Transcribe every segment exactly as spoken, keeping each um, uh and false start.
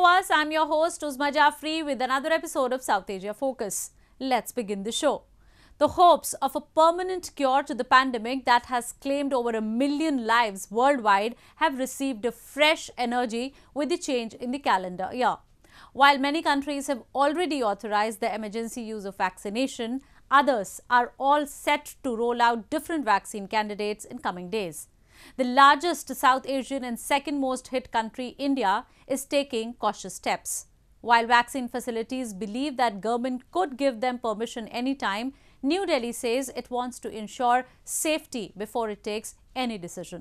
viewers, I'm your host Uzma Jafri with another episode of South Asia Focus. Let's begin the show. The hopes of a permanent cure to the pandemic that has claimed over a million lives worldwide have received a fresh energy with the change in the calendar year. While many countries have already authorized the emergency use of vaccination, others are all set to roll out different vaccine candidates in coming days. The largest South Asian and second most hit country, India, is taking cautious steps. While vaccine facilities believe that government could give them permission anytime, New Delhi says it wants to ensure safety before it takes any decision.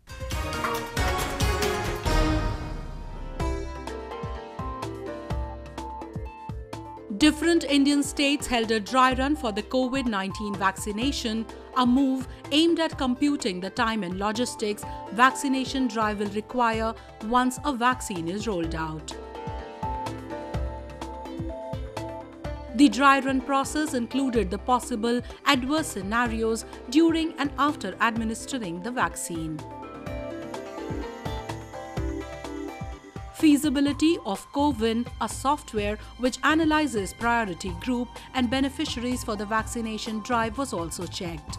Different Indian states held a dry run for the COVID nineteen vaccination, a move aimed at computing the time and logistics vaccination drive will require once a vaccine is rolled out. The dry run process included the possible adverse scenarios during and after administering the vaccine. Feasibility of CoWIN, a software which analyzes priority group and beneficiaries for the vaccination drive, was also checked.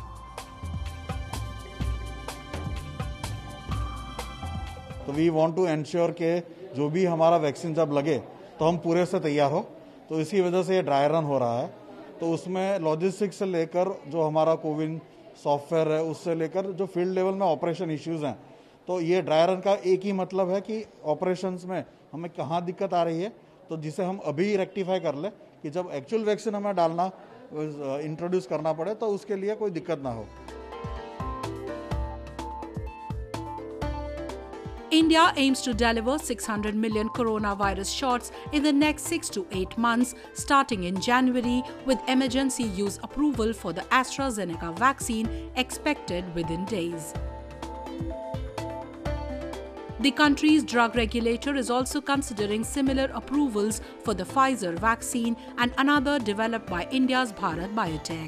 तो we want to ensure के जो भी हमारा vaccine जब लगे तो हम पूरे से तैयार हो, तो इसी वजह से ये ड्राई रन हो रहा है. तो उसमें लॉजिस्टिक्स से लेकर जो हमारा कोविन सॉफ्टवेयर है उससे लेकर जो फील्ड लेवल में ऑपरेशन इश्यूज हैं, तो ये ड्राई रन का एक ही मतलब है कि ऑपरेशंस में हमें कहाँ दिक्कत आ रही है, तो जिसे हम अभी रेक्टिफाई कर ले कि जब एक्चुअल वैक्सीन हमें डालना इंट्रोड्यूस करना पड़े तो उसके लिए कोई दिक्कत ना हो. India aims to deliver six hundred million coronavirus shots in the next six to eight months, starting in January, with emergency use approval for the AstraZeneca vaccine expected within days. The country's drug regulator is also considering similar approvals for the Pfizer vaccine and another developed by India's Bharat Biotech.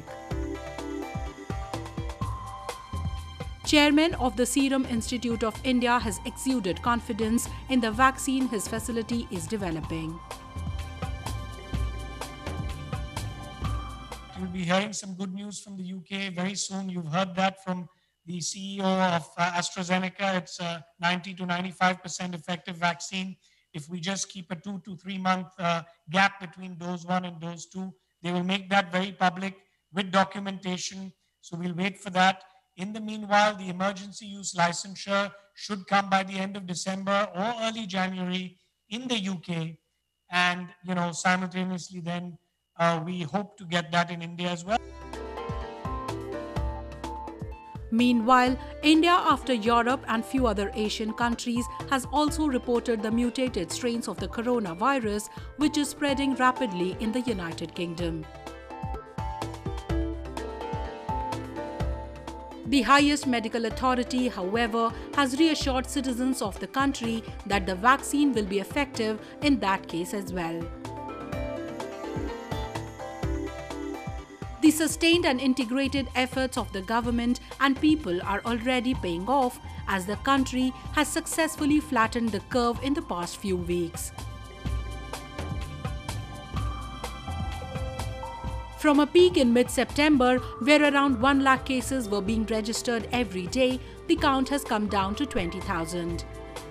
Chairman of the Serum Institute of India has exuded confidence in the vaccine his facility is developing. We'll be hearing some good news from the U K very soon. You've heard that from the C E O of uh, AstraZeneca. It's a ninety to ninety-five percent effective vaccine. If we just keep a two to three month uh, gap between dose one and dose two, they will make that very public with documentation. So we'll wait for that. In the meanwhile, the emergency use licensure should come by the end of December or early January in the U K. And, you know, simultaneously then uh, we hope to get that in India as well. Meanwhile, India, after Europe and few other Asian countries, has also reported the mutated strains of the coronavirus, which is spreading rapidly in the United Kingdom. The highest medical authority, however, has reassured citizens of the country that the vaccine will be effective in that case as well. The sustained and integrated efforts of the government and people are already paying off as the country has successfully flattened the curve in the past few weeks. From a peak in mid-September, where around one lakh cases were being registered every day, the count has come down to twenty thousand.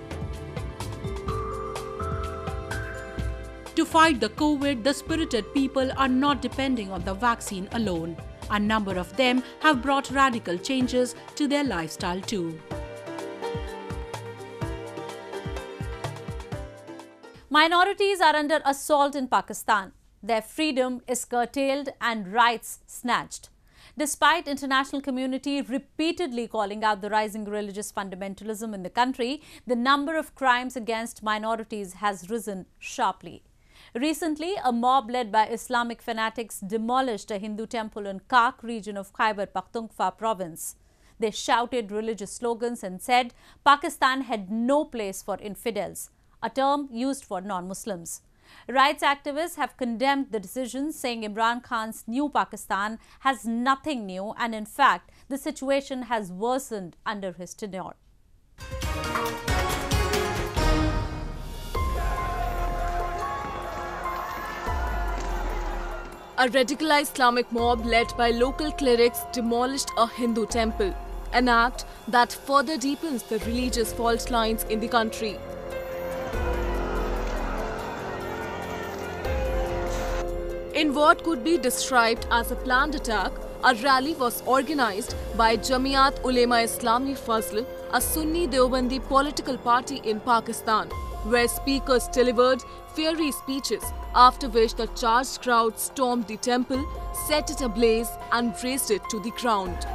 To fight the COVID, the spirited people are not depending on the vaccine alone. A number of them have brought radical changes to their lifestyle too. Minorities are under assault in Pakistan. Their freedom is curtailed and rights snatched. Despite international community repeatedly calling out the rising religious fundamentalism in the country, the number of crimes against minorities has risen sharply. Recently, a mob led by Islamic fanatics demolished a Hindu temple in Kak region of Khyber Pakhtunkhwa province. They shouted religious slogans and said Pakistan had no place for infidels, a term used for non-Muslims. Rights activists have condemned the decision, saying Imran Khan's new Pakistan has nothing new and in fact, the situation has worsened under his tenure. A radicalized Islamic mob led by local clerics demolished a Hindu temple, an act that further deepens the religious fault lines in the country. In what could be described as a planned attack, a rally was organized by Jamiat Ulema Islami Fazl, a Sunni Deobandi political party in Pakistan, where speakers delivered fiery speeches, after which the charged crowd stormed the temple, set it ablaze and razed it to the ground.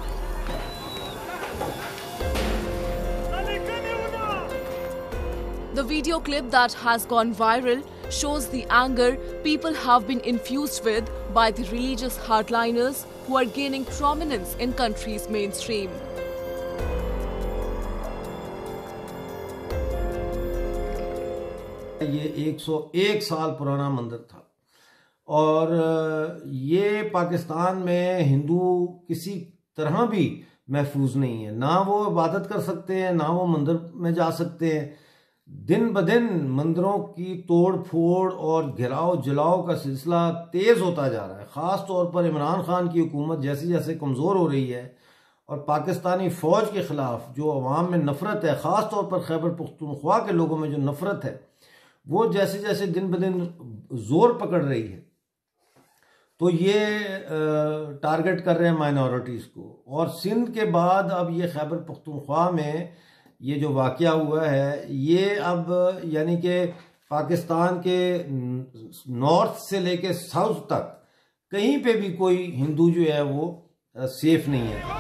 The video clip that has gone viral shows the anger people have been infused with by the religious hardliners who are gaining prominence in country's mainstream. ये एक सौ एक साल पुराना मंदिर था और ये पाकिस्तान में हिंदू किसी तरह भी महफूज नहीं है, ना वो इबादत कर सकते हैं ना वो मंदिर में जा सकते हैं। दिन ब दिन मंदिरों की तोड़ फोड़ और घिराव जलाओ का सिलसिला तेज होता जा रहा है। ख़ास तौर पर इमरान खान की हुकूमत जैसे जैसे कमज़ोर हो रही है और पाकिस्तानी फ़ौज के ख़िलाफ़ जो अवाम में नफ़रत है, ख़ास तौर पर खैबर पख्तूनख्वा के लोगों में जो नफ़रत है वो जैसे जैसे दिन ब दिन जोर पकड़ रही है, तो ये टारगेट कर रहे हैं माइनॉरिटीज़ को। और सिंध के बाद अब ये खैबर पख्तूनख्वा में ये जो वाक़या हुआ है, ये अब यानी कि पाकिस्तान के नॉर्थ से लेके साउथ तक कहीं पे भी कोई हिंदू जो है वो सेफ नहीं है।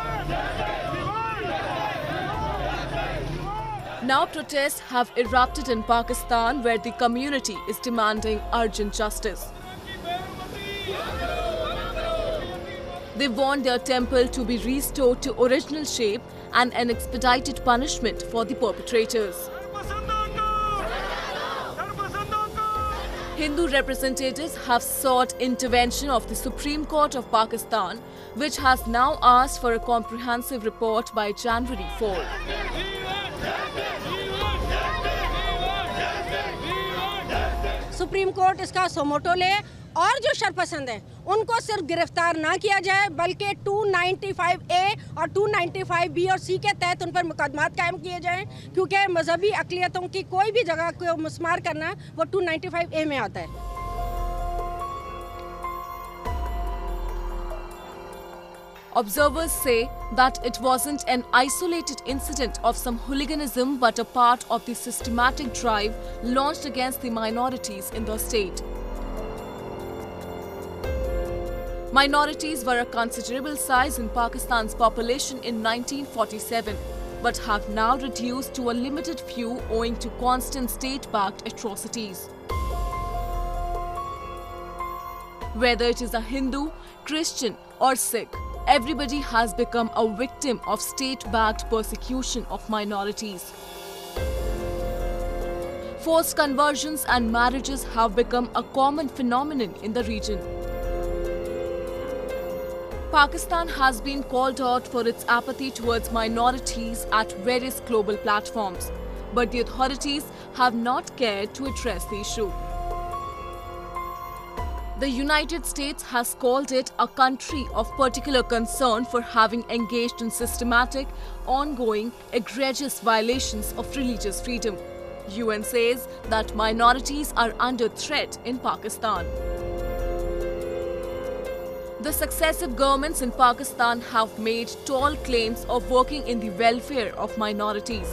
Now protests have erupted in Pakistan, where the community is demanding urgent justice. They want their temple to be restored to original shape and an expedited punishment for the perpetrators. Hindu representatives have sought intervention of the Supreme Court of Pakistan, which has now asked for a comprehensive report by January fourth. Supreme court इसका suo motu ले और जो शरपसंद हैं उनको सिर्फ गिरफ्तार ना किया जाए बल्कि दो सौ पचानवे ए और दो सौ पचानवे बी और सी के तहत उन पर मुकदमात कायम किए जाएं, क्योंकि मजहबी अक़लियतों की कोई भी जगह को मुस्मार करना वो दो सौ पचानवे ए में आता है। Observers say that it wasn't an isolated incident of some hooliganism but a part of the systematic drive launched against the minorities in the state. Minorities were a considerable size in Pakistan's population in nineteen forty-seven, but have now reduced to a limited few owing to constant state-backed atrocities. Whether it is a Hindu, Christian or Sikh, everybody has become a victim of state-backed persecution of minorities. Forced conversions and marriages have become a common phenomenon in the region. Pakistan has been called out for its apathy towards minorities at various global platforms, but the authorities have not cared to address the issue. The United States has called it a country of particular concern for having engaged in systematic, ongoing, egregious violations of religious freedom. U N says that minorities are under threat in Pakistan. The successive governments in Pakistan have made tall claims of working in the welfare of minorities.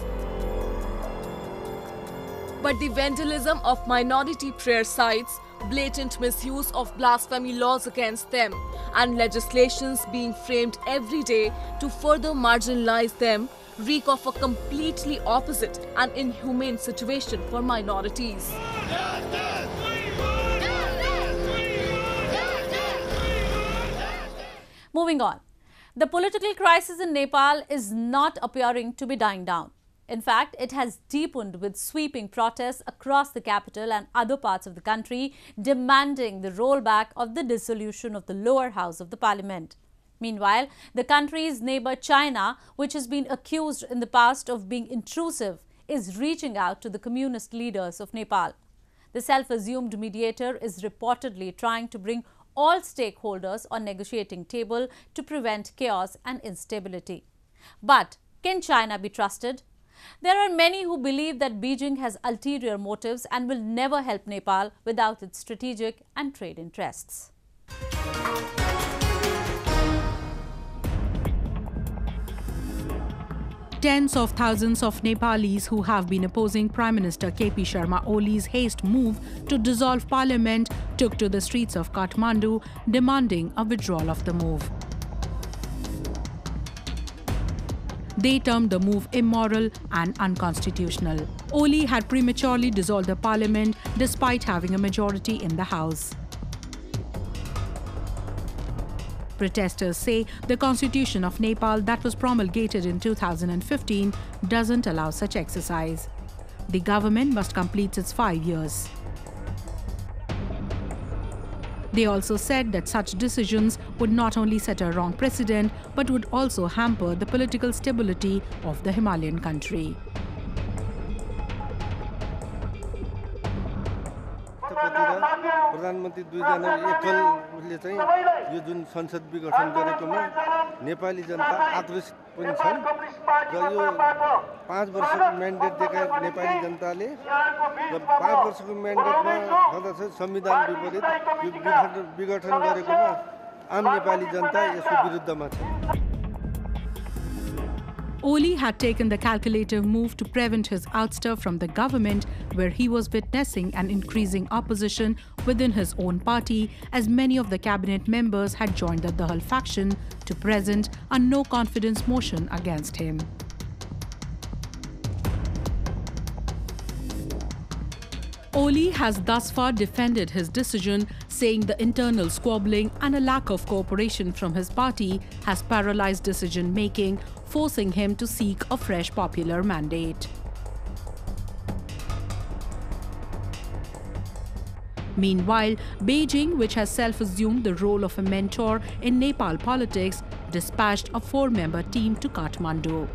But the vandalism of minority prayer sites, blatant misuse of blasphemy laws against them, and legislations being framed every day to further marginalize them reek of a completely opposite and inhumane situation for minorities. Moving on, the political crisis in Nepal is not appearing to be dying down. In fact, it has deepened with sweeping protests across the capital and other parts of the country demanding the rollback of the dissolution of the lower house of the parliament. Meanwhile, the country's neighbor China, which has been accused in the past of being intrusive, is reaching out to the communist leaders of Nepal. The self-assumed mediator is reportedly trying to bring all stakeholders on negotiating table to prevent chaos and instability. But can China be trusted? There are many who believe that Beijing has ulterior motives and will never help Nepal without its strategic and trade interests. Tens of thousands of Nepalis who have been opposing Prime Minister K P Sharma Oli's haste move to dissolve parliament took to the streets of Kathmandu demanding a withdrawal of the move. They termed the move immoral and unconstitutional. Oli had prematurely dissolved the parliament despite having a majority in the house. Protesters say the constitution of Nepal that was promulgated in two thousand fifteen doesn't allow such exercise. The government must complete its five years. They also said that such decisions would not only set a wrong precedent but would also hamper the political stability of the Himalayan country. प्रधानमन्त्री दुईजना एकल उसले चाहिँ यो जुन संसद विघटन गरेकोमा नेपाली जनता आक्रोशित पनि छन् र यो पाँच वर्षको म्यान्डेट दिएका नेपाली जनताले र पाँच वर्षको म्यान्डेटमा भन्दा चाहिँ संविधान विपरीत यो विघटन गरेकोमा आम नेपाली जनता यसको विरुद्धमा छ. Oli had taken the calculative move to prevent his ouster from the government, where he was witnessing an increasing opposition within his own party, as many of the cabinet members had joined the Dahal faction to present a no-confidence motion against him. Oli has thus far defended his decision, saying the internal squabbling and a lack of cooperation from his party has paralyzed decision-making, forcing him to seek a fresh popular mandate. Meanwhile, Beijing, which has self-assumed the role of a mentor in Nepal politics, dispatched a four-member team to Kathmandu.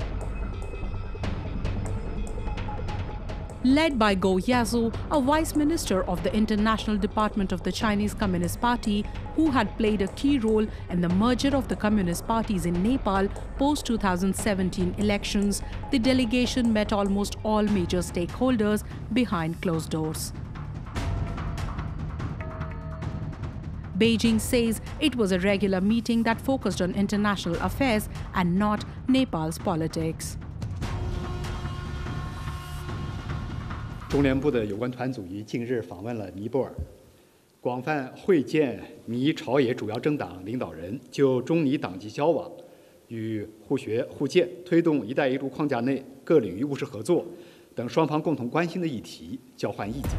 Led by Go Yazu, a vice minister of the International Department of the Chinese Communist Party, who had played a key role in the merger of the communist parties in Nepal post two thousand seventeen elections, the delegation met almost all major stakeholders behind closed doors. Beijing says it was a regular meeting that focused on international affairs and not Nepal's politics. 中联部的有关团组于近日访问了尼泊尔，广泛会见尼朝野主要政党领导人，就中尼党际交往与互学互鉴、推动“一带一路”框架内各领域务实合作等双方共同关心的议题交换意见。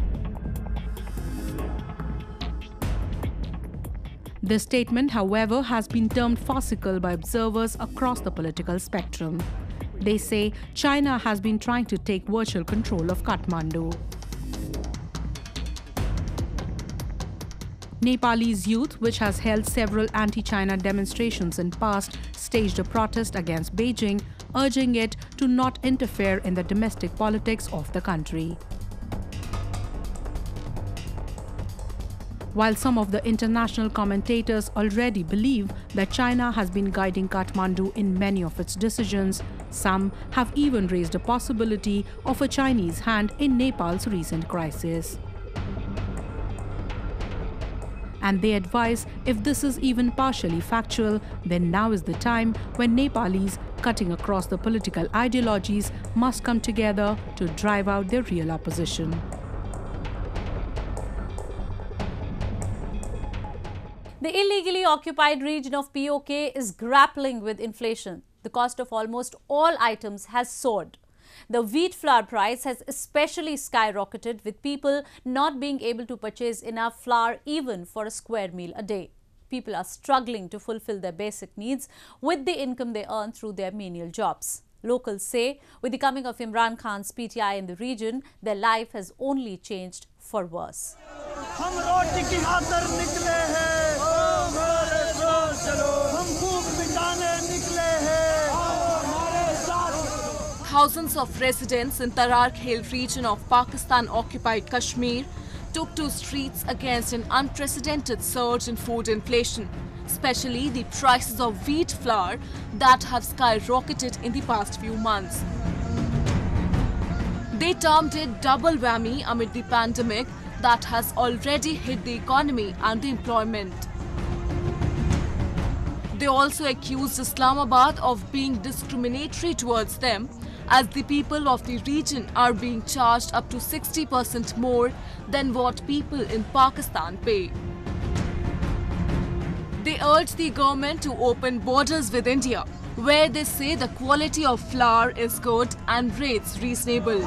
This statement, however, has been termed farcical by observers across the political spectrum. They say China has been trying to take virtual control of Kathmandu. Nepalese youth, which has held several anti-China demonstrations in past, staged a protest against Beijing, urging it to not interfere in the domestic politics of the country. While some of the international commentators already believe that China has been guiding Kathmandu in many of its decisions, some have even raised a possibility of a Chinese hand in Nepal's recent crisis. And they advise if this is even partially factual, then now is the time when Nepalis, cutting across the political ideologies, must come together to drive out their real opposition. The illegally occupied region of P O K is grappling with inflation. The cost of almost all items has soared. The wheat flour price has especially skyrocketed, with people not being able to purchase enough flour even for a square meal a day. People are struggling to fulfill their basic needs with the income they earn through their menial jobs. Locals say with the coming of Imran Khan's P T I in the region, their life has only changed for worse. Thousands of residents in Tarar Khel region of Pakistan-occupied Kashmir took to streets against an unprecedented surge in food inflation, especially the prices of wheat flour that have skyrocketed in the past few months. They termed it double whammy amid the pandemic that has already hit the economy and the employment. They also accused Islamabad of being discriminatory towards them, as the people of the region are being charged up to sixty percent more than what people in Pakistan pay. They urged the government to open borders with India, where they say the quality of flour is good and rates reasonable.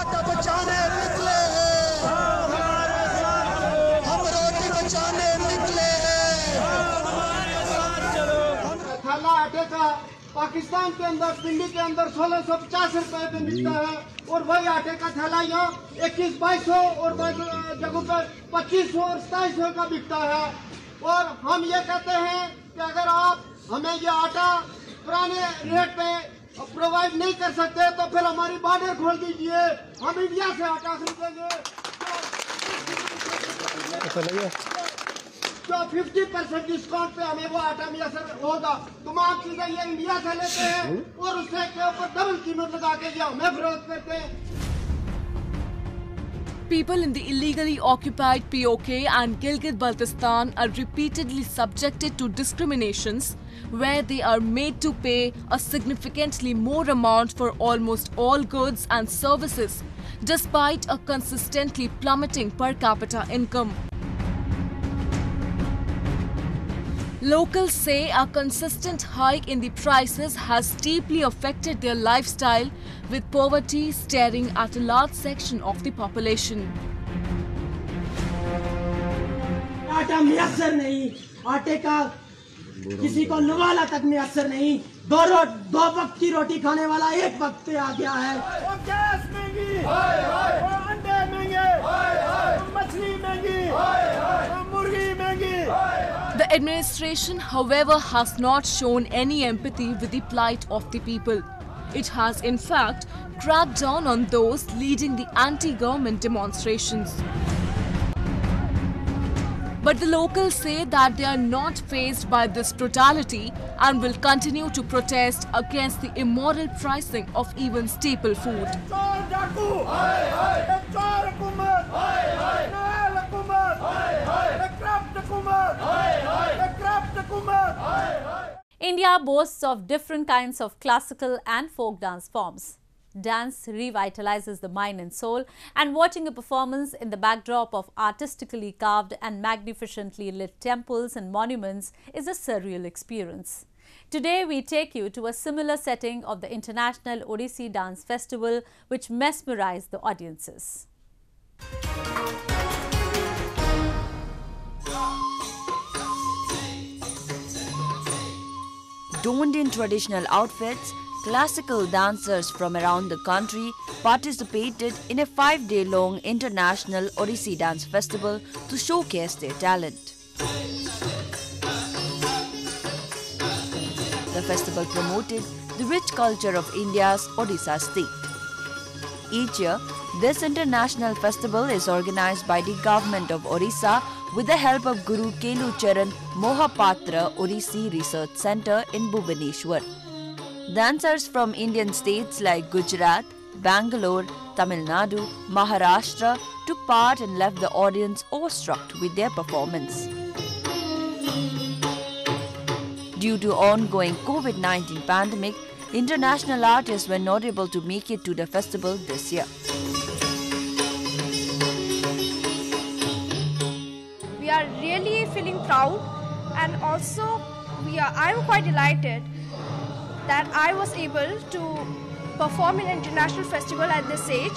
Pakistan के अंदर दिल्ली के अंदर सोलह सौ पचास रुपए पे मिलता है और वही आटे का थैला यहाँ इक्कीस बाईस सौ और जगहों पर पच्चीस सौ और सताईस सौ का बिकता है। और हम ये कहते हैं कि अगर आप हमें ये आटा पुराने रेट पे प्रोवाइड नहीं कर सकते तो फिर हमारी बॉर्डर खोल दीजिए, हम इंडिया से आटा खरीदेंगे। तो पचास परसेंट डिस्काउंट पे हमें वो आटा मैसर होगा। तमाम चीजें ये इंडिया से लेते हैं और उससे के ऊपर डबल कीमत लगा के ये हमें फरोख्त करते हैं। People in the illegally occupied P O K and Gilgit-Baltistan are repeatedly subjected to discriminations, where they are made to pay a significantly more amount for almost all goods and services, despite a consistently plummeting per capita income. Locals say a consistent hike in the prices has deeply affected their lifestyle, with poverty staring at a large section of the population. आटा मैसर नहीं, आटे का किसी को नवाला तक मैसर नहीं, दो रो दो वक्त की रोटी खाने वाला एक वक्त पे आ गया है। गैस महंगी, अंडे महंगे, मछली महंगी, मुर्गी महंगी। The administration, however, has not shown any empathy with the plight of the people. It has, in fact, cracked down on those leading the anti-government demonstrations. But the locals say that they are not fazed by this brutality and will continue to protest against the immoral pricing of even staple food. India boasts of different kinds of classical and folk dance forms. Dance revitalizes the mind and soul, and watching a performance in the backdrop of artistically carved and magnificently lit temples and monuments is a surreal experience. Today, we take you to a similar setting of the International Odissi Dance Festival, which mesmerized the audiences. Donned in traditional outfits, classical dancers from around the country participated in a five-day-long International Odissi Dance Festival to showcase their talent. The festival promoted the rich culture of India's Odisha state. Each year, this international festival is organized by the government of Odisha with the help of Guru Kelu Charan Mohapatra Odissi Research Centre in Bhubaneswar. Dancers from Indian states like Gujarat, Bangalore, Tamil Nadu, Maharashtra took part and left the audience awestruck with their performance. Due to ongoing COVID nineteen pandemic, international artists were not able to make it to the festival this year. We are really feeling proud, and also we are, I am quite delighted that I was able to perform in an international festival at this age.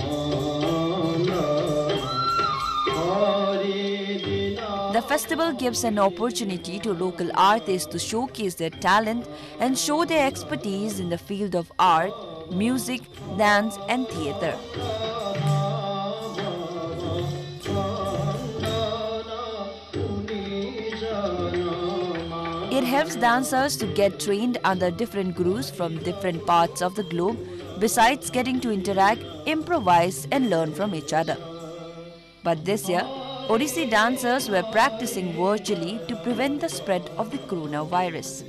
The festival gives an opportunity to local artists to showcase their talent and show their expertise in the field of art, music, dance and theatre. It helps dancers to get trained under different gurus from different parts of the globe, besides getting to interact, improvise and learn from each other. But this year, Odissi dancers were practicing virtually to prevent the spread of the coronavirus.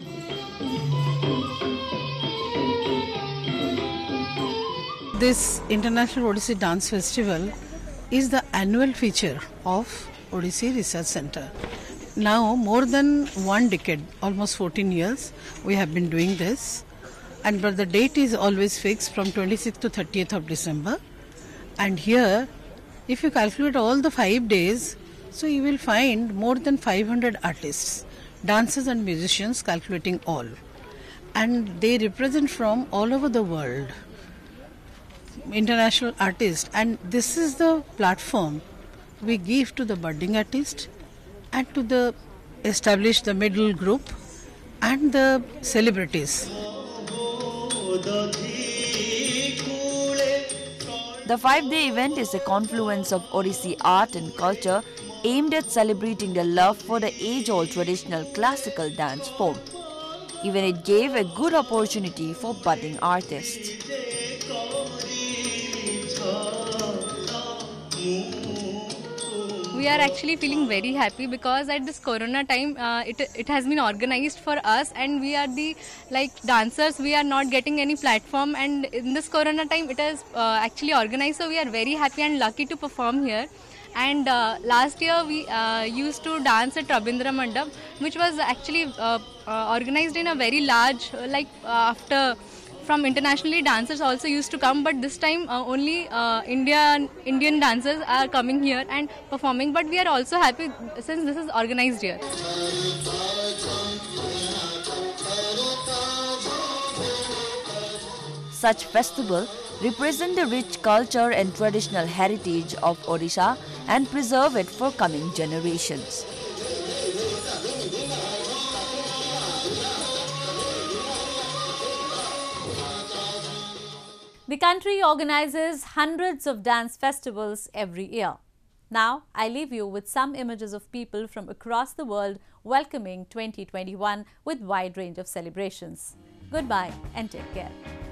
This International Odissi Dance Festival is the annual feature of Odissi Research Center. Now, more than one decade, almost fourteen years, we have been doing this. And but the date is always fixed from twenty-sixth to thirtieth of December. And here, if you calculate all the five days, so you will find more than five hundred artists, dancers and musicians, calculating all. And they represent from all over the world, international artists. And this is the platform we give to the budding artists and to the established, the middle group and the celebrities. The five-day event is a confluence of Odissi art and culture aimed at celebrating the love for the age-old traditional classical dance form. Even it gave a good opportunity for budding artists. We are actually feeling very happy because at this corona time uh, it, it has been organized for us, and we are the like dancers, we are not getting any platform, and in this corona time it is uh, actually organized, so we are very happy and lucky to perform here. And uh, last year we uh, used to dance at Rabindra Mandap, which was actually uh, uh, organized in a very large, uh, like uh, after from internationally dancers also used to come, but this time uh, only uh, Indian Indian dancers are coming here and performing. But we are also happy since this is organized here. Such festival represent the rich culture and traditional heritage of Odisha and preserve it for coming generations. The country organizes hundreds of dance festivals every year. Now, I leave you with some images of people from across the world welcoming twenty twenty-one with wide range of celebrations. Goodbye and take care.